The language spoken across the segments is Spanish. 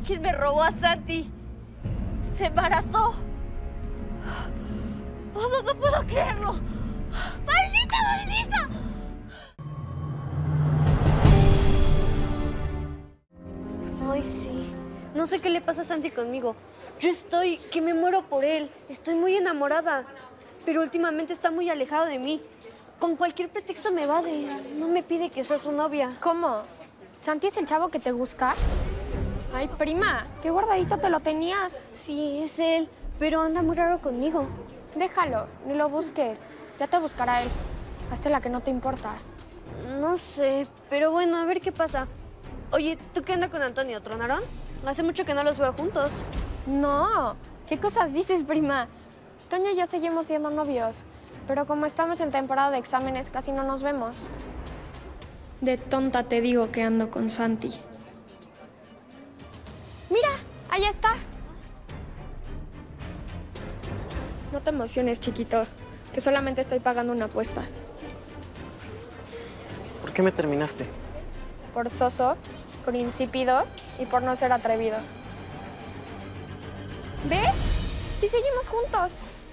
¿Quién me robó a Santi? ¡Se embarazó! ¡Oh, no puedo creerlo! ¡Maldita, maldita! Ay, sí. No sé qué le pasa a Santi conmigo. Yo estoy que me muero por él. Estoy muy enamorada. Pero últimamente está muy alejado de mí. Con cualquier pretexto me evade. No me pide que sea su novia. ¿Cómo? ¿Santi es el chavo que te gusta? Ay, prima, qué guardadito te lo tenías. Sí, es él. Pero anda muy raro conmigo. Déjalo, ni lo busques. Ya te buscará él. Hazte la que no te importa. No sé, pero bueno, a ver qué pasa. Oye, ¿tú qué onda con Antonio? ¿Tronaron? Hace mucho que no los veo juntos. No, ¿qué cosas dices, prima? Toño y yo seguimos siendo novios, pero como estamos en temporada de exámenes, casi no nos vemos. De tonta te digo que ando con Santi. ¡Mira! ¡Ahí está! No te emociones, chiquito, que solamente estoy pagando una apuesta. ¿Por qué me terminaste? Por soso, por insípido y por no ser atrevido. ¿Ves? ¡Sí seguimos juntos!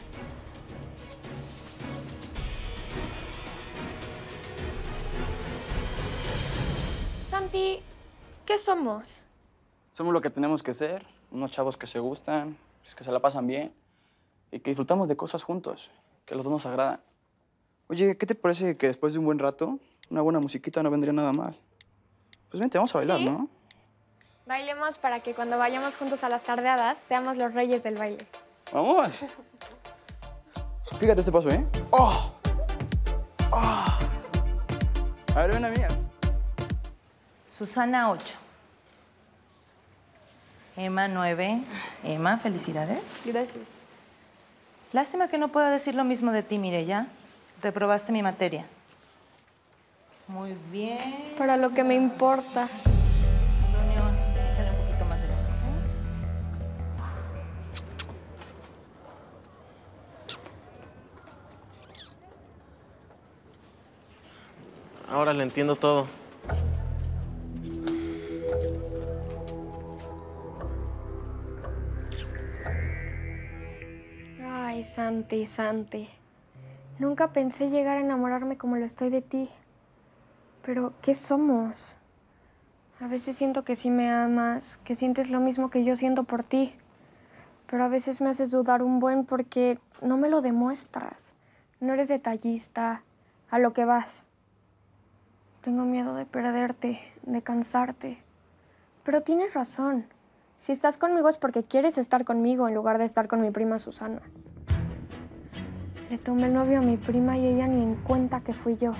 Santi, ¿qué somos? Somos lo que tenemos que ser, unos chavos que se gustan, pues, que se la pasan bien y que disfrutamos de cosas juntos, que a los dos nos agradan. Oye, ¿qué te parece que después de un buen rato, una buena musiquita no vendría nada mal? Pues vente, vamos a bailar, ¿Sí? ¿no? Bailemos para que cuando vayamos juntos a las tardeadas seamos los reyes del baile. ¡Vamos! Fíjate este paso, ¿eh? ¡Oh! ¡Oh! A ver, ven, amiga. Susana, 8. Emma, 9. Emma, felicidades. Gracias. Lástima que no pueda decir lo mismo de ti, Mireya. Reprobaste mi materia. Muy bien. Para lo que me importa. Antonio, échale un poquito más de ganas, ¿eh? Ahora le entiendo todo. Ay, Santi, Santi. Nunca pensé llegar a enamorarme como lo estoy de ti. Pero, ¿qué somos? A veces siento que sí me amas, que sientes lo mismo que yo siento por ti. Pero a veces me haces dudar un buen porque no me lo demuestras. No eres detallista, a lo que vas. Tengo miedo de perderte, de cansarte. Pero tienes razón. Si estás conmigo es porque quieres estar conmigo en lugar de estar con mi prima Susana. Le tomé el novio a mi prima y ella ni en cuenta que fui yo.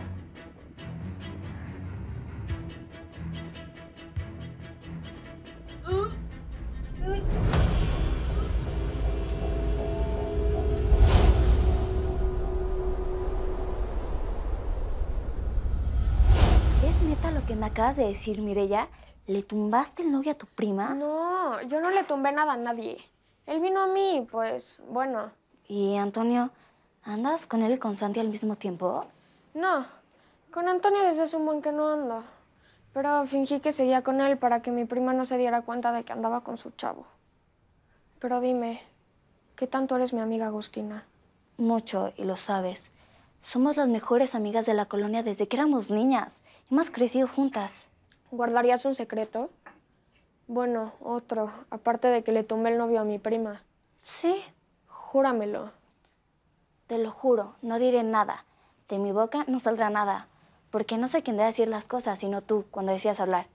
¿Es neta lo que me acabas de decir, Mireya? ¿Le tumbaste el novio a tu prima? No, yo no le tumbé nada a nadie. Él vino a mí, pues, bueno. Y, Antonio, ¿andas con él y con Santi al mismo tiempo? No, con Antonio desde hace un buen que no ando. Pero fingí que seguía con él para que mi prima no se diera cuenta de que andaba con su chavo. Pero dime, ¿qué tanto eres mi amiga Agustina? Mucho, y lo sabes. Somos las mejores amigas de la colonia desde que éramos niñas. Hemos crecido juntas. ¿Guardarías un secreto? Bueno, otro, aparte de que le tumbé el novio a mi prima. Sí, Júramelo. te lo juro, no diré nada. De mi boca no saldrá nada. Porque no sé quién debe decir las cosas, sino tú, cuando decías hablar.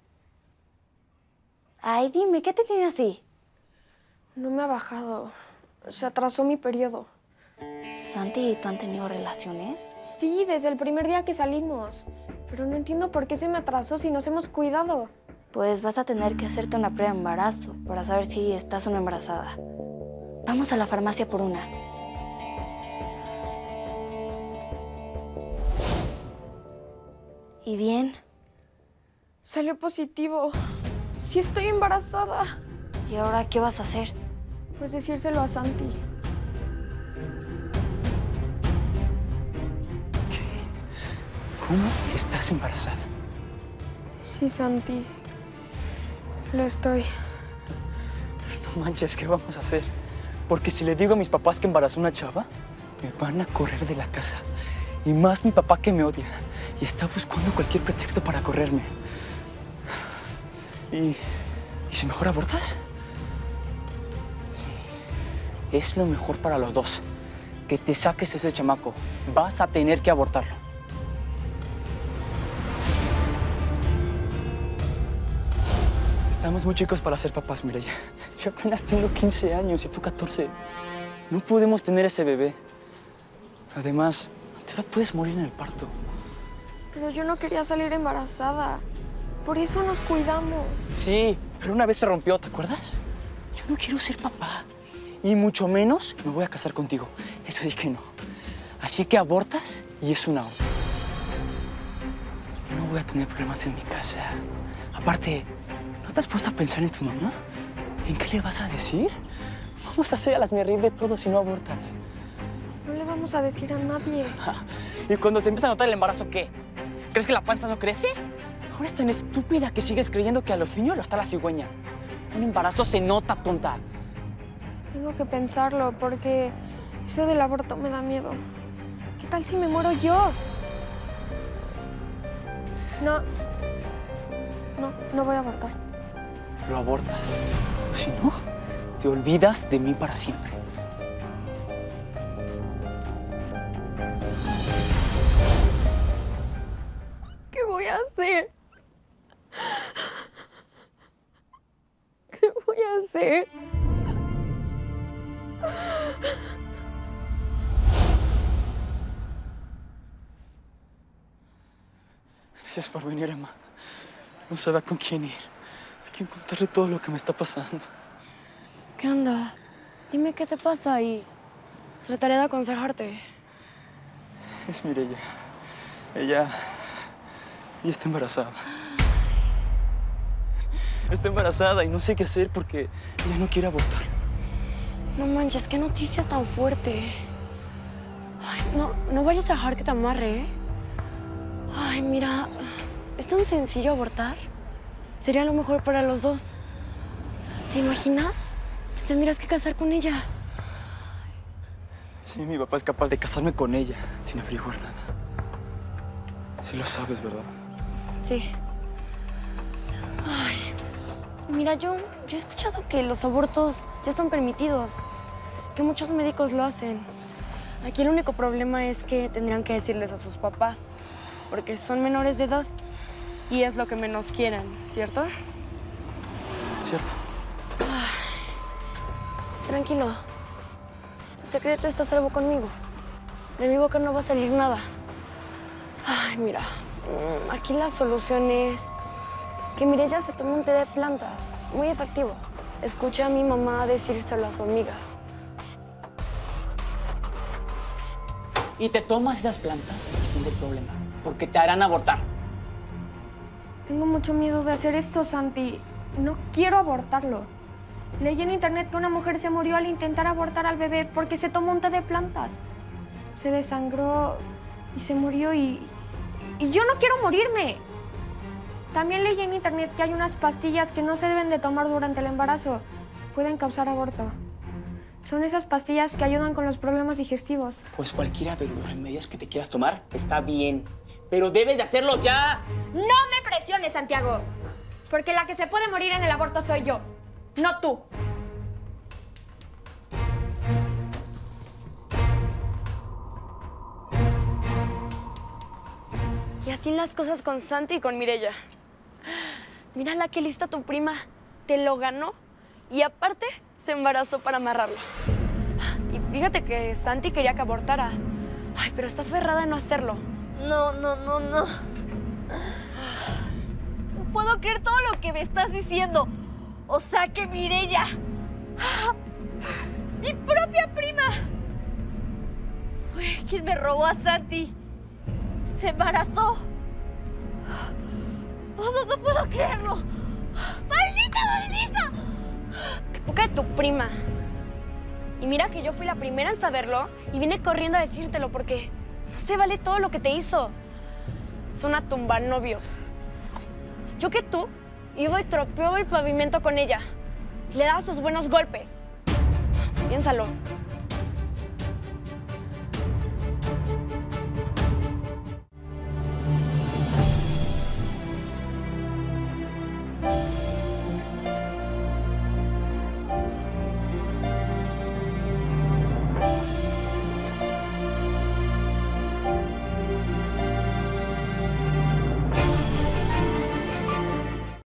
Ay, dime, ¿qué te tiene así? No me ha bajado. Se atrasó mi periodo. ¿Santi y tú han tenido relaciones? Sí, desde el primer día que salimos. Pero no entiendo por qué se me atrasó si nos hemos cuidado. Pues vas a tener que hacerte una prueba de embarazo para saber si estás o no embarazada. Vamos a la farmacia por una. ¿Y bien? Salió positivo. Sí estoy embarazada. ¿Y ahora qué vas a hacer? Pues decírselo a Santi. ¿Cómo estás embarazada? Sí, Santi. Lo estoy. manches, ¿qué vamos a hacer? Porque si le digo a mis papás que embarazó una chava, me van a correr de la casa. Y más mi papá que me odia. Y está buscando cualquier pretexto para correrme. ¿Y si mejor abortas? Sí. Es lo mejor para los dos. Que te saques ese chamaco. Vas a tener que abortarlo. Estamos muy chicos para ser papás, Mireya. Yo apenas tengo 15 años y tú 14. No podemos tener ese bebé. Además, a tu edad puedes morir en el parto. Pero yo no quería salir embarazada. Por eso nos cuidamos. Sí, pero una vez se rompió, ¿te acuerdas? Yo no quiero ser papá. Y mucho menos me voy a casar contigo. Eso dije no. Así que abortas y es una orden. No voy a tener problemas en mi casa. Aparte, ¿no te has puesto a pensar en tu mamá? ¿En qué le vas a decir? Vamos a hacer a las reír de todo si no abortas. No le vamos a decir a nadie. ¿Y cuando se empieza a notar el embarazo, qué? ¿Crees que la panza no crece? Ahora es tan estúpida que sigues creyendo que a los niños lo está la cigüeña. Un embarazo se nota, tonta. Tengo que pensarlo porque eso del aborto me da miedo. ¿Qué tal si me muero yo? No voy a abortar. Lo abortas. Si no, te olvidas de mí para siempre. ¿Qué voy a hacer? ¿Qué voy a hacer? Gracias por venir, Emma. No sabía con quién ir. Hay que contarle todo lo que me está pasando. ¿Qué onda? Dime qué te pasa y trataré de aconsejarte. Es Mireya. Ella está embarazada. Está embarazada y no sé qué hacer porque ella no quiere abortar. No manches, qué noticia tan fuerte. Ay, no vayas a dejar que te amarre, ¿eh? Ay, mira, es tan sencillo abortar. Sería lo mejor para los dos. ¿Te imaginas? Te tendrías que casar con ella. Sí, mi papá es capaz de casarme con ella sin averiguar nada. Sí lo sabes, ¿verdad? Sí. Ay, mira, yo he escuchado que los abortos ya están permitidos, que muchos médicos lo hacen. Aquí el único problema es que tendrían que decirles a sus papás, porque son menores de edad y es lo que menos quieren, ¿cierto? Cierto. Tranquilo. Tu secreto está a salvo conmigo. De mi boca no va a salir nada. Ay, mira, aquí la solución es que Mireya se tome un té de plantas, muy efectivo. Escuché a mi mamá decírselo a su amiga. Y te tomas esas plantas, fin del problema, porque te harán abortar. Tengo mucho miedo de hacer esto, Santi. No quiero abortarlo. Leí en internet que una mujer se murió al intentar abortar al bebé porque se tomó un té de plantas. Se desangró y se murió y yo no quiero morirme. También leí en internet que hay unas pastillas que no se deben de tomar durante el embarazo. Pueden causar aborto. Son esas pastillas que ayudan con los problemas digestivos. Pues cualquiera de los remedios que te quieras tomar está bien, pero debes de hacerlo ya. No me presiones, Santiago, porque la que se puede morir en el aborto soy yo, no tú. Y así las cosas con Santi y con Mireya. Mírala qué lista tu prima. Te lo ganó y aparte se embarazó para amarrarlo. Y fíjate que Santi quería que abortara. Ay, pero está aferrada en no hacerlo. No. No puedo creer todo lo que me estás diciendo. O sea que Mireya, mi propia prima, fue quien me robó a Santi. Se embarazó. No puedo creerlo. ¡Maldita! ¡Qué poca de tu prima! Y mira que yo fui la primera en saberlo y vine corriendo a decírtelo porque no se vale todo lo que te hizo. Es una tumba novios. Yo que tú iba y tropeaba el pavimento con ella. y le das sus buenos golpes. Piénsalo.